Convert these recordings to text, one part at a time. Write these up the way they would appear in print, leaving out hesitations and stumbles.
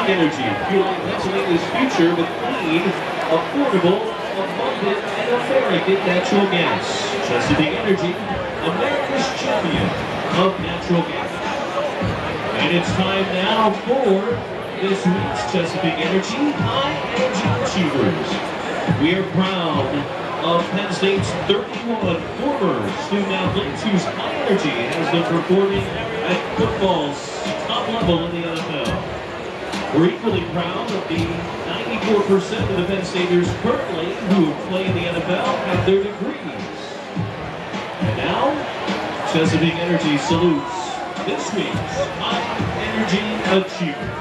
Chesapeake Energy, fueling Pennsylvania's future with clean, affordable, abundant, and American natural gas. Chesapeake Energy, America's champion of natural gas. And it's time now for this week's Chesapeake Energy High Energy Achievers. We are proud of Penn State's 31 former student athletes whose high energy has been performing at football's top level in the NFL. We're equally proud of the 94% of the Penn Staters currently who play in the NFL have their degrees. And now, Chesapeake Energy salutes this week's High Energy Achiever.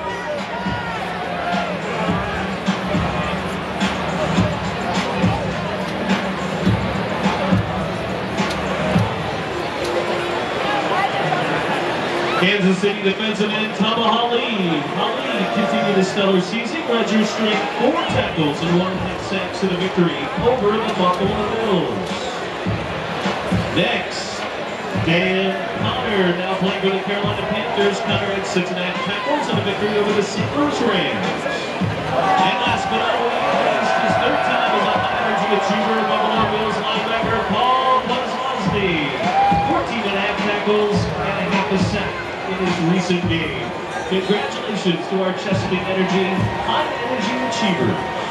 Kansas City defensive end Tama Holly continued his stellar season, registering 4 tackles and 1 sack to the victory over the Buffalo Bills. Next, Dan Connor, now playing for the Carolina Panthers. Connor had 6.5 tackles and a victory over the St. Louis Rams. And last but not least, his 3rd time as a high energy achiever, Buffalo Bills linebacker Paul Kozlowski. 14.5 tackles and a half a sack in his recent game. Congratulations to our Chesapeake Energy High Energy Achievers.